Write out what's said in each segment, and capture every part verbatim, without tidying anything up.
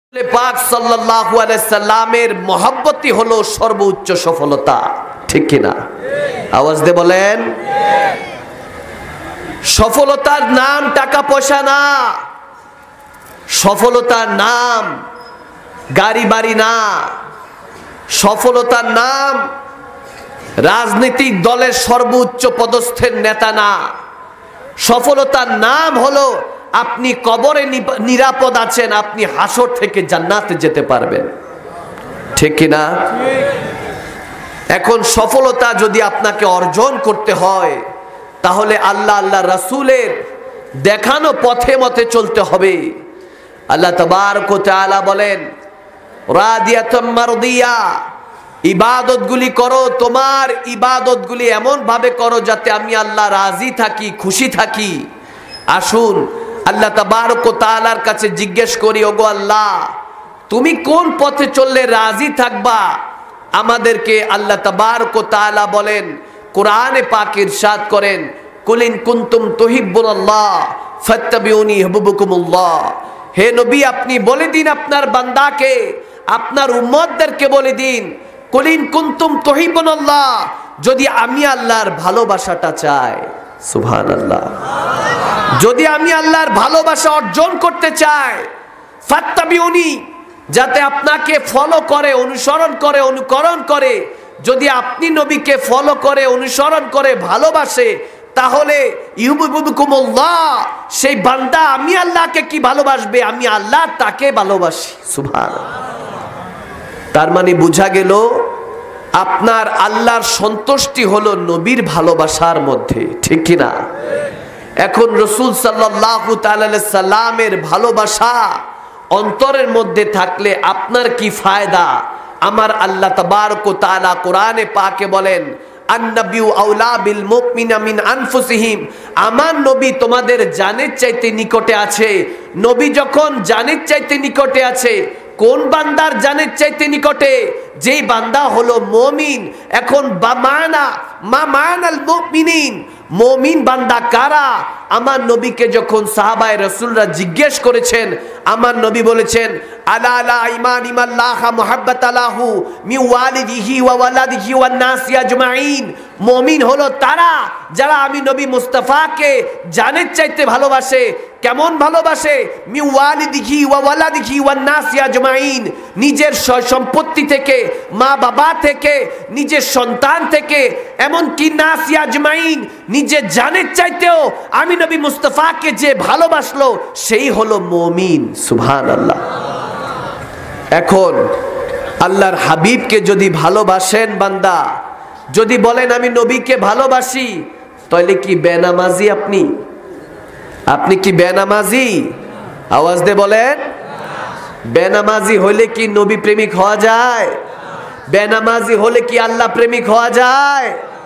পাক সাল্লাল্লাহু আলাইহি সাল্লামের মহব্বতই হলো সর্বোচ্চ সফলতা, ঠিক কিনা? আওয়াজ দিয়ে বলেন। সফলতার নাম টাকা পয়সা না, সফলতার নাম গাড়ি বাড়ি না, সফলতার নাম রাজনৈতিক দলের সর্বোচ্চ পদস্থের নেতা না, সফলতার নাম হলো আপনি কবরে নিরাপদ আছেন, আপনি হাসর থেকে জান্নাতে যেতে পারবেন, ঠিক কিনা? এখন সফলতা যদি আপনাকে অর্জন করতে হয় তাহলে আল্লাহ আল্লাহ রাসূলের দেখানো পথে মতে চলতে হবে। আল্লাহ তাবারক ওয়া তাআলা বলেন, রাদিয়াতুম মারদিয়া, ইবাদতগুলি করো, তোমার ইবাদতগুলি এমন ভাবে করো যাতে আমি আল্লাহ রাজি থাকি, খুশি থাকি। আসুন আল্লাহ তাবারক ওয়া তাআলার কাছে জিজ্ঞেস করি, ওগো আল্লাহ তুমি কোন পথে চললে রাজি থাকবা? আমাদেরকে আল্লাহ তাবারক ওয়া তাআলা বলেন, কোরআনে পাক ইরশাদ করেন, কুল ইন কুনতুম তুহিব্বুনাল্লাহ ফাত্তাবিউনি ইউহিব্বুকুমুল্লাহ। হে নবী আপনি বলে দিন আপনার বান্দাকে, আপনার উম্মতদেরকে বলে দিন, কুল ইন কুনতুম তুহিব্বুনাল্লাহ, যদি আমি আল্লাহর ভালোবাসাটা চাই, সুবহানাল্লাহ, যদি আমি আল্লাহর ভালোবাসা অর্জন করতে চাই, ফাত্তাবিউনি, যাতে আপনাকে ফলো করে, অনুসরণ করে, অনুকরণ করে, যদি আপনি নবীকে ফলো করে, অনুসরণ করে, ভালোবাসে, তাহলে ইউহিব্বুকুমুল্লাহ, সেই বান্দা আমি আল্লাহকে কি ভালোবাসবে? আমি আল্লাহ তাকে ভালোবাসি, সুবহানাল্লাহ। তার মানে বোঝা গেল আপনার আল্লাহর সন্তুষ্টি হলো নবীর ভালোবাসার মধ্যে, ঠিক কিনা? এখন রাসূল সাল্লাল্লাহু তাআলা আলাইহি সাল্লামের ভালোবাসা অন্তরের মধ্যে থাকলে আপনার কি ফায়দা? আমার আল্লাহ তাবারক ওয়া তাআলা কোরআনে পাকে বলেন, আন-নাবিয়্যু আওলা বিল মুমিনিনা মিন আনফুসিহিম, আমার নবী তোমাদের জানের চাইতে নিকটে আছে। নবী যখন জানের চাইতে নিকটে আছে, কোন বান্দার জানের চাইতে নিকটে? যেই বান্দা হলো মুমিন। এখন বা মানা মা মানাল মুমিনিন, মুমিন বান্দা কারা? আমার নবীকে যখন সাহাবায়ে রাসূলরা জিজ্ঞেস করেছেন, আমার নবী বলেছেন, আলা আলা ঈমান ইমাল্লাহ মুহাব্বাতালাহু মি ওয়ালিদিহি ওয়া ওয়ালাদিহি ওয়ান নাসি আজমাইন। মুমিন হলো তারা যারা আমি নবী মুস্তাফাকে জানের চাইতে ভালোবাসে। কেমন ভালোবাসে? মি ওয়ালিদিহি ওয়া ওয়ালাদিহি ওয়ান নাসি আজমাইন, নিজের সম্পত্তি থেকে, মা বাবা থেকে, নিজের সন্তান থেকে, এমন কি নাসি আজমাইন, নিজের জানের চাইতেও আমি নবী মুস্তাফাকে যে ভালোবাসলো সেই হলো মুমিন, সুবহানাল্লাহ। এখন আল্লাহর হাবিবকে যদি ভালোবাসেন বান্দা, যদি বলেন আমি নবীকে ভালোবাসি, তাহলে কি বেনামাজি আপনি? আপনি কি বেনামাজি? আওয়াজ দিয়ে বলেন। বেনামাজি হলে কি নবী প্রেমিক হওয়া যায়? বেনামাজি হলে কি আল্লাহ প্রেমিক হওয়া যায়?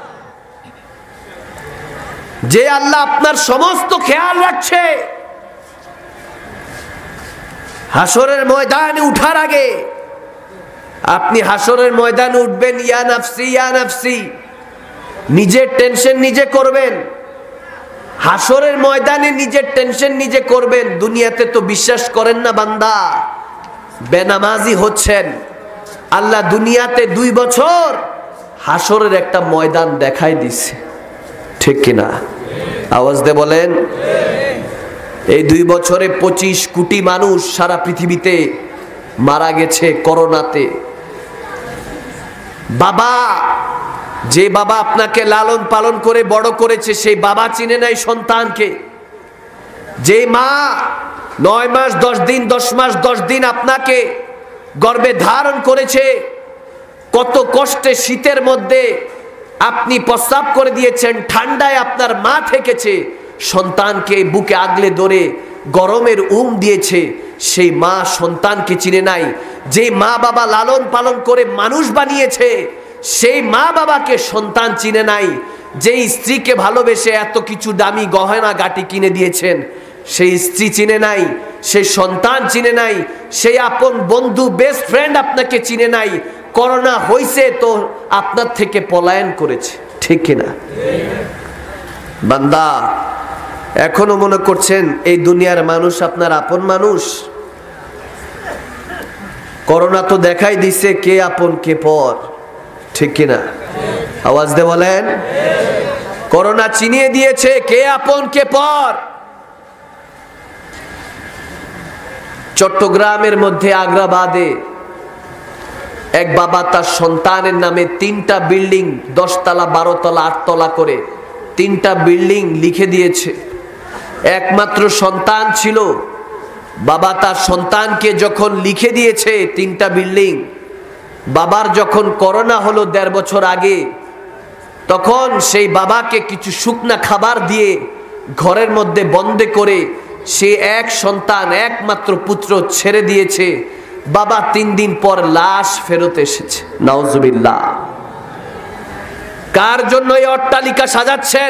যে আল্লাহ আপনার সমস্ত খেয়াল রাখছে, হাসরের ময়দানে উঠার আগে আপনি হাসরের ময়দানে উঠবেন, ইয়া নাফসি ইয়া নাফসি, নিজের টেনশন নিজে করবেন। হাসরের ময়দানে নিজের টেনশন নিজে করবেন। দুনিয়াতে তো বিশ্বাস করেন না বান্দা, বেনামাজি হচ্ছেন। আল্লাহ দুনিয়াতে দুই বছর হাসরের একটা ময়দান দেখাই দিছে, ঠিক কিনা? আওয়াজ দিয়ে বলেন। এই দুই বছরে পঁচিশ কোটি মানুষ সারা পৃথিবীতে মারা গেছে করোনাতে। বাবা, যে বাবা আপনাকে লালন পালন করে বড় করেছে, সেই বাবা চিনে নাই সন্তানকে। যে মা নয় মাস দশ দিন দশ মাস দশ দিন আপনাকে গর্ভে ধারণ করেছে, কত কষ্টে শীতের মধ্যে আপনি প্রস্রাব করে দিয়েছেন, ঠান্ডায় আপনার মা থেকেছে, সন্তানকে বুকে আগলে ধরে গরমের উম দিয়েছে, সেই মা সন্তানকে চিনে নাই। যে মা বাবা লালন পালন করে মানুষ বানিয়েছে, সেই মা বাবাকে সন্তান চিনে নাই। যে স্ত্রীকে ভালোবেসে এত কিছু দামি গহনা গাটি কিনে দিয়েছেন, সেই স্ত্রী চিনে নাই, সেই সন্তান চিনে নাই, সেই আপন বন্ধু বেস্ট ফ্রেন্ড আপনাকে চিনে নাই। করোনা হইছে তো আপনার থেকে পলায়ন করেছে, ঠিক কিনা? বান্দা, এখনো মনে করছেন এই দুনিয়ার মানুষ আপনার আপন মানুষ? করোনা তো দেখাই দিছে কে আপন কে পর, ঠিক কিনা? আওয়াজ দিয়ে বলেন। করোনা চিনিয়ে দিয়েছে কে আপন কে পর। চট্টগ্রামের মধ্যে আগ্রাবাদে এক বাবা তার সন্তানের নামে তিনটা বিল্ডিং, দশতলা বারো তলা আট তলা করে তিনটা বিল্ডিং লিখে দিয়েছে। একমাত্র সন্তান ছিল, বাবা তার সন্তানকে যখন লিখে দিয়েছে তিনটা বিল্ডিং, বাবার যখন করোনা হলো দেড় বছর আগে, তখন সেই বাবাকে কিছু শুকনা খাবার দিয়ে ঘরের মধ্যে বন্দী করে সে এক সন্তান একমাত্র পুত্র ছেড়ে দিয়েছে। বাবা তিন দিন পর লাশ ফেরত এসেছে। নাউজুবিল্লাহ। কার জন্য এই অট্টালিকা সাজাচ্ছেন?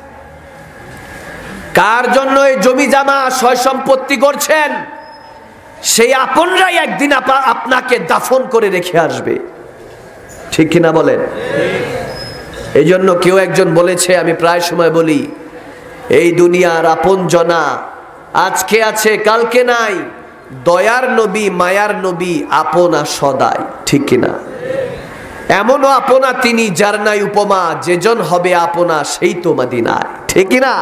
কার জন্য এই জমি জামা সয় সম্পত্তি করছেন? সেই আপনরাই একদিন আপনাকে দাফন করে রেখে আসবে, ঠিক কিনা বলেন? এই জন্য কেউ একজন বলেছে, আমি প্রায় সময় বলি, এই দুনিয়ার আপন জনা আজকে আছে কালকে নাই, দয়ার নবী মায়ার নবী আপনা সদাই, ঠিক কিনা? এমনও আপনা তিনি যার নাই উপমা, যেজন হবে আপনা সেই তো মদিনায়, ঠিক কিনা?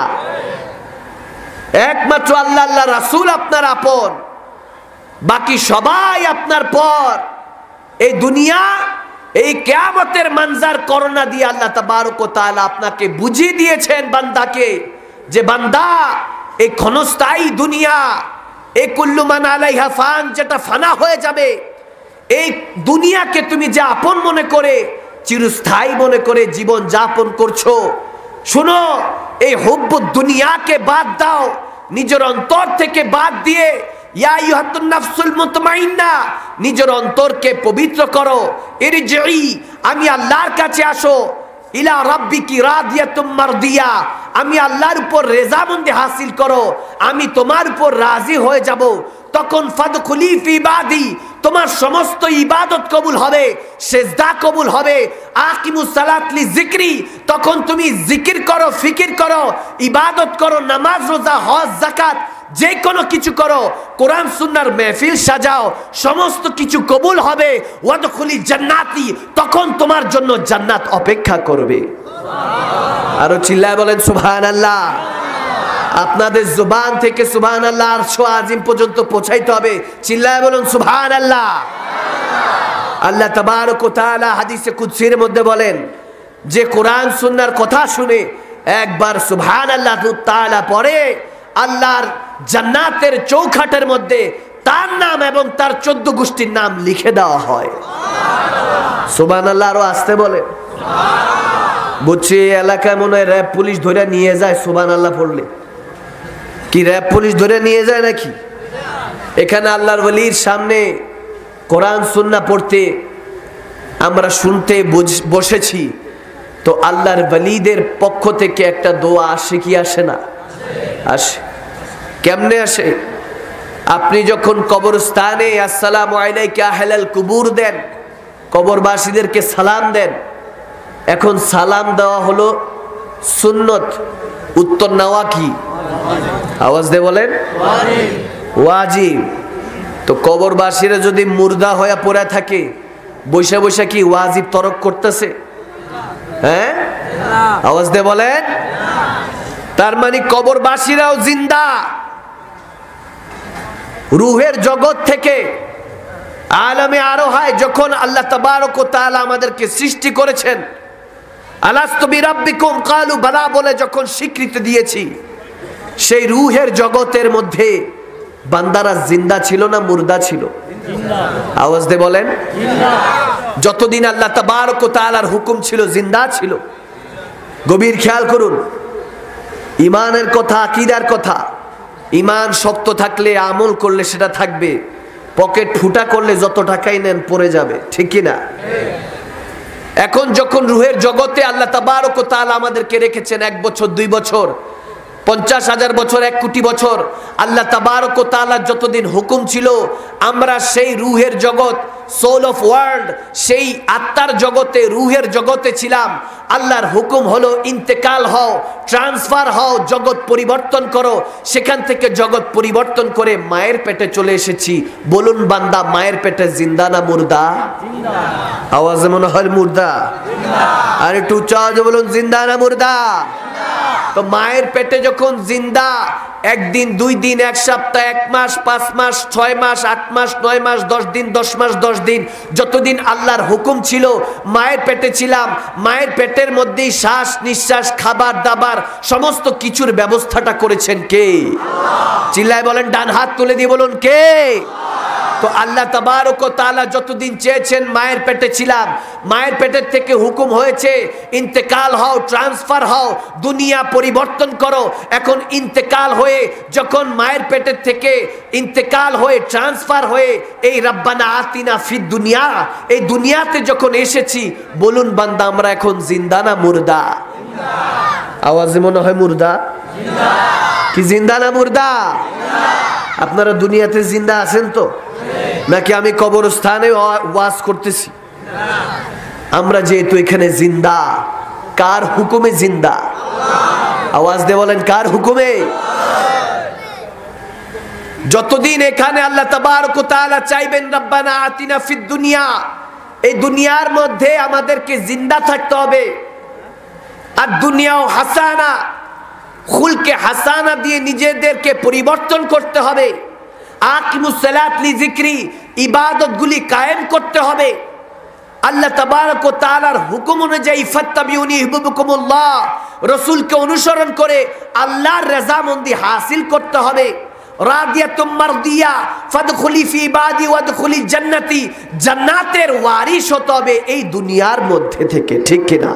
একমাত্র আল্লাহ আল্লাহ রাসূল আপনার আপন, বাকি সবাই আপনার পর। এই দুনিয়া, এই কিয়ামতের মঞ্জার করোনা দিয়ে আল্লাহ তাবারক ওয়া তাআলা আপনাকে বুঝিয়ে দিয়েছেন বান্দাকে, যে বান্দা এই ক্ষণস্থায়ী দুনিয়া, এই কুল্লু মান আলাইহা ফান, যেটা ফানা হয়ে যাবে, এই দুনিয়াকে তুমি যে আপন মনে করে চিরস্থায়ী মনে করে জীবন যাপন করছো, শুনো, এই হুব্বুদ দুনিয়াকে বাদ দাও, নিজের অন্তর থেকে বাদ দিয়ে ইয়া আইয়ুহাতুন নাফসুল মুতমাইন্না, নিজের অন্তরকে পবিত্র করো। ইরজিই, আমি আল্লাহর কাছে আসো। ইলা রাব্বিকি রাদিয়াতুম মারদিয়া, আমি আল্লাহর উপর রেজামন্দি হাসিল করো, আমি তোমার উপর রাজি হয়ে যাব। তখন ফাদখুলি ফি ইবাদি, তোমার সমস্ত ইবাদত কবুল হবে, সেজদা কবুল হবে। আকিমুস সালাত লি যিকরি, তখন তুমি জিকির করো, ফিকির করো, ইবাদত করো, নামাজ রোজা হজ যাকাত যে কোনো কিছু করো, কোরআন সুন্নাহর মেহফিল সাজাও, সমস্ত কিছু কবুল হবে। ওয়াদখুলি জান্নাতি, তখন তোমার জন্য জান্নাত অপেক্ষা করবে। আরো চিল্লায় বলেন সুবহানাল্লাহ। আপনাদের জবান থেকে সুবহানাল্লাহ আরশ আজিম পর্যন্ত পৌঁছাইতে হবে। চিল্লায় বলুন সুবহানাল্লাহ। আল্লাহ তাবারক ওয়া তাআলা হাদিসে কুদসির মধ্যে বলেন যে কোরআন সুন্নাহর কথা শুনে একবার সুবহানাল্লাহ তাআলা পড়ে, আল্লাহর জান্নাতের চৌখাটের মধ্যে তার নাম এবং তার চোদ্দ গোষ্ঠীর নাম লিখে দেওয়া হয়। সুবহানাল্লাহ। আরো আসতে বলে, বুঝছি এলাকায় মনে হয় র্যাব পুলিশ ধরে নিয়ে যায় সুবহানাল্লাহ পড়লে। কি র্যাব পুলিশ ধরে নিয়ে যায় নাকি? এখানে আল্লাহর ওলির সামনে কোরআন সুন্নাহ পড়তে আমরা শুনতে বসেছি, তো আল্লাহর ওলিদের পক্ষ থেকে একটা দোয়া আসে কি আসে না? আসে। কেমনে আসে? আপনি যখন কবরস্থানে আসসালামু আলাইকা আহলাল কুবুর দেন, কবরবাসীদেরকে সালাম দেন, এখন সালাম দেওয়া হলো সুন্নত, উত্তর নেওয়া কি? আওয়াজ দিয়ে বলেন ওয়াজিব। তো কবরবাসীরা যদি মুর্দা হয়ে পড়ে থাকে, বৈশা বৈশা কি ওয়াজিব তরক করতেছে? হ্যাঁ, আওয়াজ দিয়ে বলেন। তার মানে কবরবাসীরাও জিন্দা, রুহের জগৎ থেকে আলমে আরোহায় যখন আল্লাহ তাবারক ওয়া তাআলা আমাদেরকে সৃষ্টি করেছেন, আলাস্তু বিরাব্বিকুম ক্বালু বালা বলে যখন স্বীকৃতি দিয়েছি, সেই রুহের জগতের মধ্যে বান্দারা জিন্দা ছিল না মুর্দা ছিল? আওয়াজ দিয়ে বলেন। যতদিন আল্লাহ তাবারক ওয়া তাআলার হুকুম ছিল জিন্দা ছিল। গভীর খেয়াল করুন, ইমানের কথা, আকীদার কথা। ইমান শক্ত থাকলে আমল করলে সেটা থাকবে, পকেট ফুটা করলে যত টাকাই নেন পড়ে যাবে, ঠিক কিনা? এখন যখন রুহের জগতে আল্লাহ তাবারক ওয়া তাআলা আমাদেরকে রেখেছেন এক বছর, দুই বছর, পঞ্চাশ হাজার বছর, এক কোটি বছর, আল্লাহ তাবারক ওয়া তাআলার যতদিন হুকুম ছিল আমরা সেই রুহের জগৎ সোল অফ ওয়ার্ল্ড, সেই আত্মার জগতে, রুহের জগতে ছিলাম। আল্লাহর হুকুম হলো ইন্তেকাল হও, ট্রান্সফার হও, জগৎ পরিবর্তন করো। সেখান থেকে জগৎ পরিবর্তন করে মায়ের পেটে চলে এসেছি। বলুন বান্দা, মায়ের পেটে জিন্দা না মুর্দা? আওয়াজে মনে হয় মুর্দা। আর একটু উচ্চ আওয়াজে বলুন, জিন্দা না মুর্দা? তো মায়ের পেটে যখন জিন্দা, একদিন, দুই দিন, এক সপ্তাহ, এক মাস, পাঁচ মাস, ছয় মাস, আট মাস, নয় মাস, দশ দিন, দশ মাস, দশ দিন, যতদিন আল্লাহর হুকুম ছিল মায়ের পেটে ছিলাম। মায়ের পেটের মধ্যেই শ্বাস নিঃশ্বাস, খাবার দাবার সমস্ত কিছুর ব্যবস্থাটা করেছেন কে? চিল্লায় বলেন, ডান হাত তুলে দিয়ে বলুন কে? তো আল্লাহ তাবারক ওয়া তাআলা যতদিন চেয়েছেন মায়ের পেটে ছিলাম। মায়ের পেটের থেকে হুকুম হয়েছে ইন্তেকাল হও, ট্রান্সফার হও, দুনিয়া পরিবর্তন করো। এখন ইন্তেকাল হয়ে যখন মায়ের পেটের থেকে ইন্তেকাল হয়ে ট্রান্সফার হয়ে এই রব্বানা আতিনা ফিদ দুনিয়া, এই দুনিয়াতে যখন এসেছি, বলুন বান্দা, আমরা এখন জিন্দা না মুর্দা? আওয়াজে মনে হয় মুর্দা। কি জিন্দা না মুর্দা? আপনারা দুনিয়াতে জিন্দা আছেন তো, নাকি আমি কবরস্থানে ওয়াজ করতেছি? আমরা যেহেতু এখানে জিন্দা, কার হুকুমে জিন্দা? আওয়াজ দিয়ে বলেন, কার হুকুমে? যতদিন এখানে আল্লাহ তাবারক ওয়া তাআলা চাইবেন রব্বানা আতিনা ফিদ দুনিয়া, এই দুনিয়ার মধ্যে আমাদেরকে জিন্দা থাকতে হবে। আর দুনিয়াও হাসানা, খুলকে হাসানা দিয়ে নিজেদেরকে পরিবর্তন করতে হবে। আকিমুস সালাত লিযিকরি, ইবাদতগুলি কায়েম করতে হবে। আল্লাহ তাবারক ওয়া তাআলার হুকুম অনুযায়ী ফাত্তাবিউনি ইহবিবকুমুল্লাহ, রাসূলকে অনুসরণ করে আল্লাহর রাযামন্দি হাসিল করতে হবে। রাদিয়াতুম মারদিয়া ফাদখুলি ফি ইবাদি ওয়াদখুলি জান্নাতি, জান্নাতের ওয়ারিশ হতে হবে এই দুনিয়ার মধ্যে থেকে, ঠিক কিনা?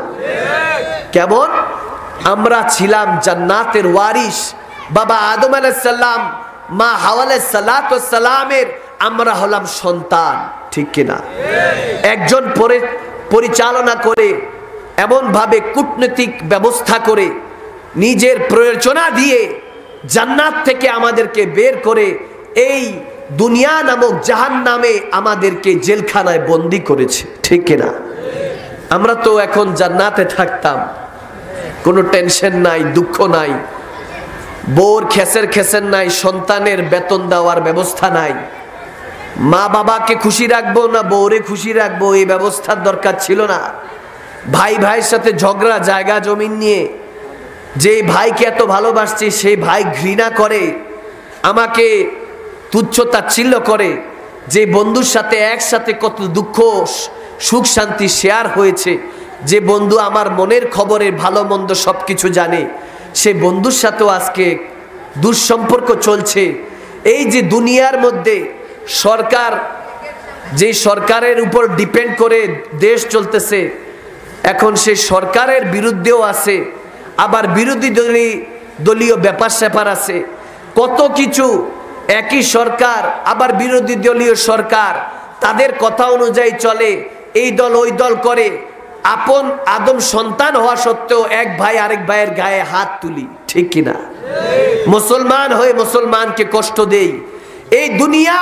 কেমন? আমরা ছিলাম জান্নাতের ওয়ারিশ। বাবা আদম আলাইহিস সালাম, মা হাওয়া আলাইহিস সালামের আমরা হলাম সন্তান, ঠিক কিনা? একজন পরিচালনা করে, এমন ভাবে কূটনৈতিক ব্যবস্থা করে, নিজের প্রয়োজনা দিয়ে জান্নাত থেকে আমাদেরকে বের করে এই দুনিয়া নামক জাহান্নামে আমাদেরকে জেলখানায় বন্দী করেছে, ঠিক কিনা? আমরা তো এখন জান্নাতে থাকতাম, কোনো টেনশন নাই, দুঃখ নাই, বোর খেসের খেসের নাই, সন্তানের বেতন দেওয়ার ব্যবস্থা নাই, মা বাবাকে খুশি রাখবো না বউরে খুশি রাখবো এই ব্যবস্থার দরকার ছিল না। ভাই ভাইয়ের সাথে ঝগড়া জায়গা জমিন নিয়ে, যে ভাইকে এত ভালোবাসছে সেই ভাই ঘৃণা করে, আমাকে তুচ্ছ তাচ্ছিল্য করে। যে বন্ধুর সাথে একসাথে কত দুঃখ সুখ শান্তি শেয়ার হয়েছে, যে বন্ধু আমার মনের খবরের ভালো মন্দ সব কিছু জানে, সে বন্ধুর সাথেও আজকে দুঃসম্পর্ক চলছে। এই যে দুনিয়ার মধ্যে সরকার, যে সরকারের উপর ডিপেন্ড করে দেশ চলতেছে, এখন সে সরকারের বিরুদ্ধেও আছে, আবার বিরোধী দলীয় ব্যাপার স্যাপার আছে, কত কিছু। একই সরকার আবার বিরোধী দলীয় সরকার, তাদের কথা অনুযায়ী চলে, এই দল ওই দল করে। আপন আদম সন্তান হওয়া সত্ত্বেও এক ভাই আরেক ভাইয়ের গায়ে হাত তুলি, ঠিক কিনা? মুসলমান হয়ে মুসলমানকে কষ্ট দেই। এই দুনিয়া,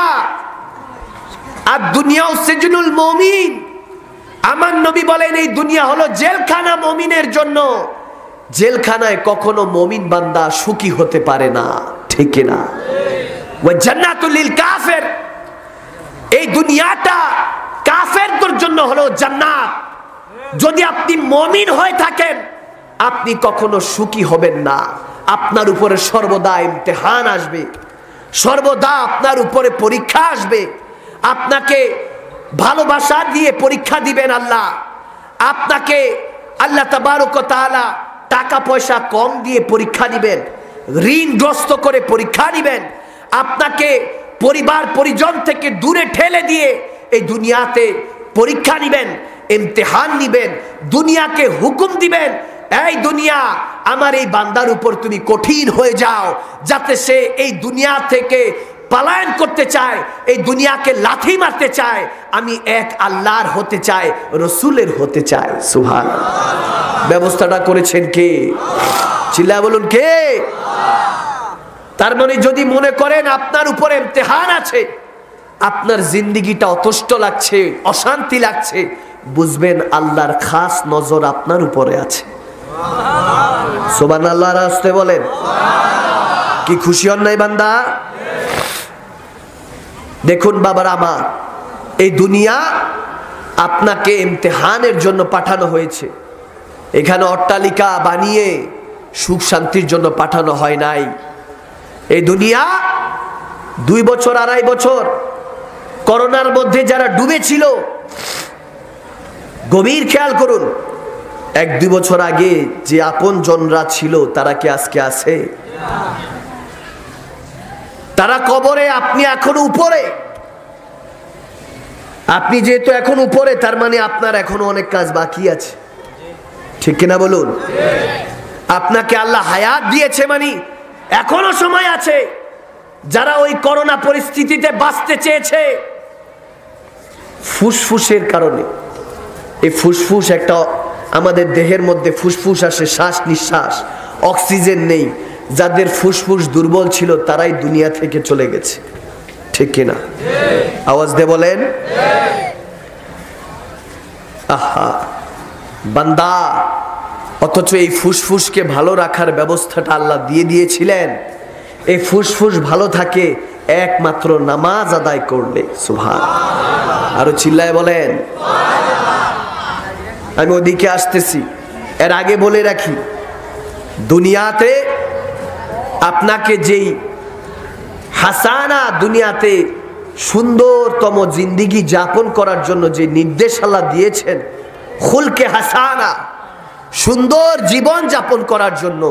আর দুনিয়াও সিজনুল মুমিন। আমার নবী বলেন এই দুনিয়া হলো জেলখানা মুমিনের জন্য। জেলখানায় কখনো মুমিন বান্দা সুখী হতে পারে না, ঠিক কিনা? ওয়া জান্নাতুল লিল কাফির, এই দুনিয়াটা কাফেরদের জন্য হলো জান্নাত। যদি আপনি মুমিন হয়ে থাকেন, আপনি কখনো সুখী হবেন না। আপনার উপরে সর্বদা ইমতিহান আসবে, সর্বদা আপনার উপরে পরীক্ষা আসবে। আপনাকে ভালোবাসা দিয়ে পরীক্ষা দিবেন আল্লাহ, আপনাকে আল্লাহ তাবারক ওয়া তাআলা টাকা পয়সা কম দিয়ে পরীক্ষা দিবেন, ঋণগ্রস্ত করে পরীক্ষা দিবেন, আপনাকে পরিবার পরিজন থেকে দূরে ঠেলে দিয়ে এই দুনিয়াতে পরীক্ষা নিবেন, ইমতিহান নিবেন, দুনিয়াকে হুকুম দিবেন, এই দুনিয়া আমার এই বান্দার উপর তুমি কঠিন হয়ে যাও, যাতে সে এই দুনিয়া থেকে পালায়ন করতে চায়, এই দুনিয়াকে লাথি মারতে চায়। আমি এক আল্লাহর হতে চাই, রসুলের হতে চাই। সুবহানাল্লাহ। ব্যবস্থাটা করেছেন কে? চিল্লায় বলুন কে? তার মানে যদি মনে করেন আপনার উপরে ইমতিহান আছে, আপনার জিন্দিগিটা অতষ্ট লাগছে, অশান্তি লাগছে, বুঝবেন আল্লাহর খাস নজর আপনার উপরে আছে। সুবহানাল্লাহ রাস্তে বলেন, কি খুশি হন নাই বান্দা? দেখুন বাবার আমার, এই দুনিয়া আপনাকে ইমতিহানের জন্য পাঠানো হয়েছে। এখানে অট্টালিকা বানিয়ে সুখ শান্তির জন্য পাঠানো হয় নাই। এই দুনিয়া দুই বছর আড়াই বছর করোনার মধ্যে যারা ডুবেছিল, গভীর খেয়াল করুন, এক দুই বছর আগে যে আপন জনরা ছিল তারা কি আজকে আছে? তারা কবরে, আপনি এখন উপরে। আপনি যেহেতু এখন উপরে, তার মানে আপনার এখনো অনেক কাজ বাকি আছে, ঠিক কিনা বলুন? আপনাকে আল্লাহ হায়াত দিয়েছে, মানে এখনো সময় আছে। যারা ওই করোনা পরিস্থিতিতে বাঁচতে চেয়েছে ফুসফুসের কারণে, এই ফুসফুস একটা আমাদের দেহের মধ্যে ফুসফুস আসে, শ্বাস নিঃশ্বাস, অক্সিজেন নেই। যাদের ফুসফুস দুর্বল ছিল তারাই দুনিয়া থেকে চলে গেছে, ঠিক কিনা? আওয়াজ দিয়ে বলেন। আহা বান্দা, অথচ এই ফুসফুসকে ভালো রাখার ব্যবস্থাটা আল্লাহ দিয়ে দিয়েছিলেন। এই ফুসফুস ভালো থাকে একমাত্র নামাজ আদায় করলে। সুবহান, আরো চিল্লায় বলেন। আমি ওদিকে আসতেছি, এর আগে বলে রাখি, দুনিয়াতে আপনাকে যেই হাসানা, দুনিয়াতে সুন্দরতম জিন্দিগি যাপন করার জন্য যে নির্দেশ আল্লাহ দিয়েছেন, খুলকে হাসানা, সুন্দর জীবন যাপন করার জন্য,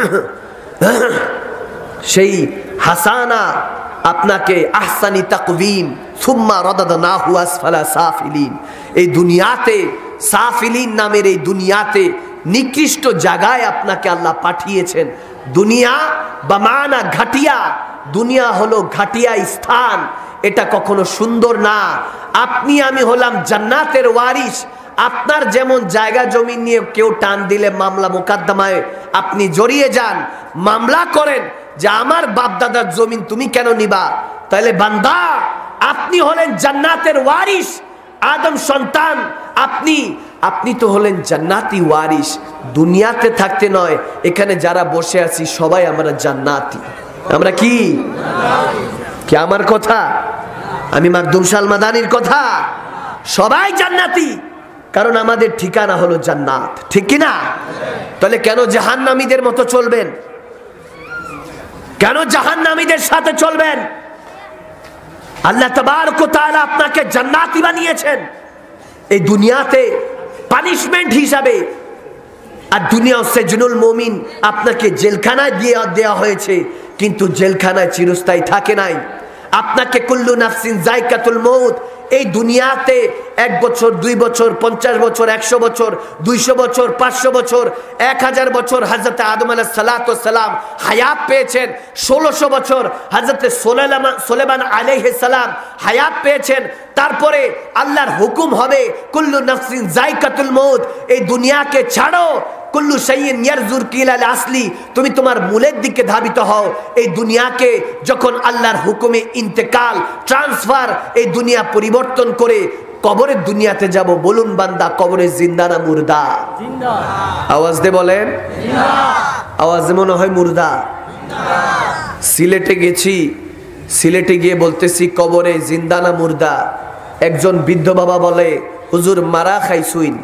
সেই হাসানা আপনাকে আহসানি তাকওয়িম সুম্মা রাদাদনাহু আসফালা সাফিলিন, এই দুনিয়াতে সাফিলিন নামের এই দুনিয়াতে নিকৃষ্ট জায়গায় আপনাকে আল্লাহ পাঠিয়েছেন। দুনিয়া বামানা ঘাটিয়া, দুনিয়া হলো ঘাটিয়া স্থান, এটা কখনো সুন্দর না। আপনি আমি হলাম জান্নাতের ওয়ারিস। আপনার যেমন জায়গা জমি নিয়ে কেউ টান দিলে মামলা মোকদ্দমায় আপনি জড়িয়ে যান, মামলা করেন যে আমার বাপ দাদার জমিন তুমি কেন নিবা, তাহলে বান্দা আপনি হলেন জান্নাতের ওয়ারিস, আদম সন্তান। আপনি আপনি তো হলেন জান্নাতি ওয়ারিস। দুনিয়াতে থাকতে নয়, এখানে যারা বসে আছি সবাই আমরা জান্নাতি। আমরা কি কি আমার কথা? আমি মাকদুম শাহ মাদানির কথা। সবাই জান্নাতি, কারণ আমাদের ঠিকানা হলো জান্নাত, ঠিক কি না? তাহলে কেন জাহান্নামীদের মতো চলবেন? কেন জাহান্নামীদের সাথে চলবেন? আল্লাহ তাবারক ওয়া তাআলা আপনাকে জান্নাতি বানিয়েছেন এই দুনিয়াতে পানিশমেন্ট হিসাবে। আর দুনিয়া সেজনুল মুমিন, আপনাকে জেলখানায় দিয়ে দেওয়া হয়েছে, কিন্তু জেলখানায় চিরস্থায়ী থাকে নাই। আপনাকে কুল্লু নাফসিন যায়কাতুল মউত, এই দুনিয়াতে এক বছর, দুই বছর, পঞ্চাশ বছর, একশো বছর, দুইশো বছর, পাঁচশো বছর, এক হাজার বছর হযরত আদম আলাইহিস সালাতু ওয়াস সালাম হায়াত পেয়েছেন। ষোলোশো বছর হযরত সুলাইমান আলাইহিস সালাম হায়াত পেয়েছেন। তারপরে আল্লাহর হুকুম হবে কুল্লু নাফসিন যায়কাতুল মউত, এই দুনিয়াকে ছাড়ো, কুল্লু শাইইন ইয়ারজুরকি ইলাল আসলি, তুমি তোমার মূলের দিকে ধাবিত হও। এই দুনিয়াকে যখন আল্লাহর হুকুমে ইন্তেকাল, ট্রান্সফার, এই দুনিয়া পরিবর্তন করে কবরের দুনিয়াতে যাব, বলুন বান্দা কবরে জিন্দা না মুর্দা? জিন্দা। আওয়াজ দিয়ে বলেন। জিন্দা। আওয়াজ মনে হয় মুর্দা। সিলেটে গেছি, সিলেটে গিয়ে বলতেছি কবরে জিন্দা না মুর্দা। একজন বৃদ্ধ বাবা বলে, হুজুর মারা খাইছুইন।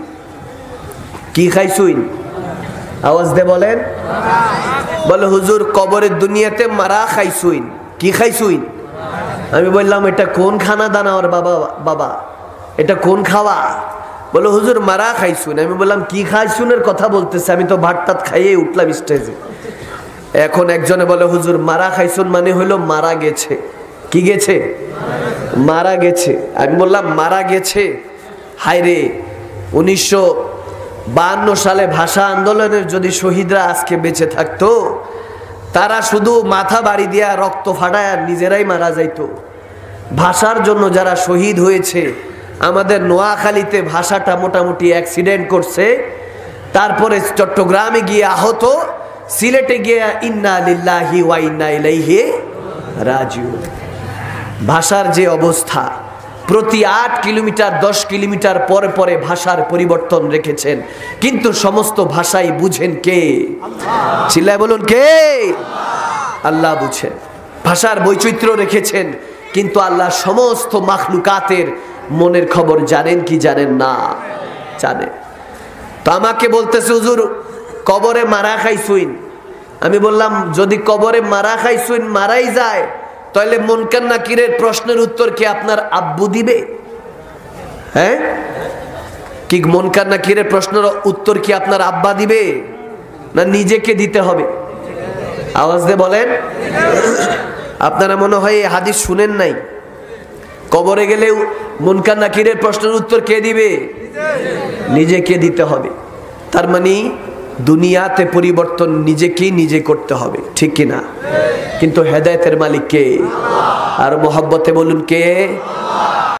কি খাইছুইন? আওয়াজ দিয়ে বলেন। বলে হুজুর কবরের দুনিয়াতে মারা খাইছুইন। কি খাইছুইন? আমি বললাম এটা কোন খানা দানা ওর বাবা, বাবা এটা কোন খাওয়া? বলে হুজুর মারা খাইছুন। আমি বললাম কি খাইছুনের কথা বলতেছে, আমি তো ভাত টাত খাইয়ে উঠলাম স্টেজে। এখন একজনে বলে হুজুর মারা খাইছুন মানে হইলো মারা গেছে। কি গেছে? মারা গেছে। আমি বললাম মারা গেছে, হায় রে, উনিশশো বাহান্ন সালে ভাষা আন্দোলনের যদি শহীদরা আজকে বেঁচে থাকতো, তারা শুধু মাথা বাড়ি দিয়া রক্ত ফাটায় আর নিজেরাই মারা যাইতো। ভাষার জন্য যারা শহীদ হয়েছে, আমাদের নোয়াখালীতে ভাষাটা মোটামুটি অ্যাক্সিডেন্ট করছে, তারপরে চট্টগ্রামে গিয়ে আহত, সিলেটে গিয়ে ইন্না লিল্লাহি ওয়া ইন্না ইলাইহি রাজিউন। ভাষার যে অবস্থা, প্রতি আট কিলোমিটার দশ কিলোমিটার পরে পরে ভাষার পরিবর্তন রেখেছেন, কিন্তু সমস্ত ভাষাই বুঝেন কে? চিল্লায় বলুন কে? আল্লাহ বুঝেন। ভাষার বৈচিত্র্য রেখেছেন, কিন্তু আল্লাহ সমস্ত মাখলুকাতের মনের খবর জানেন কি জানেন না? জানেন। তো আমাকে বলতেছে হুজুর কবরে মারা খাইছুইন। আমি বললাম যদি কবরে মারা খাইছুইন মারাই যায়, তাহলে মুনকার নাকিরের প্রশ্নের উত্তর কি আপনার আব্বু দিবে? হ্যাঁ, কি মুনকার নাকিরের প্রশ্নের উত্তর কি আপনার আব্বা দিবে, না নিজেকে দিতে হবে? আওয়াজ দিয়ে বলেন। আপনারা মনে হয় এই হাদিস শুনেন নাই। কবরে গেলেও মুনকার নাকিরের প্রশ্নের উত্তর কে দিবে? নিজেকে দিতে হবে। তার মানে দুনিয়াতে পরিবর্তন নিজেকেই নিজে করতে হবে, ঠিক কিনা? কিন্তু হেদায়েতের মালিক কে? আর মোহাব্বতে বলুন কে?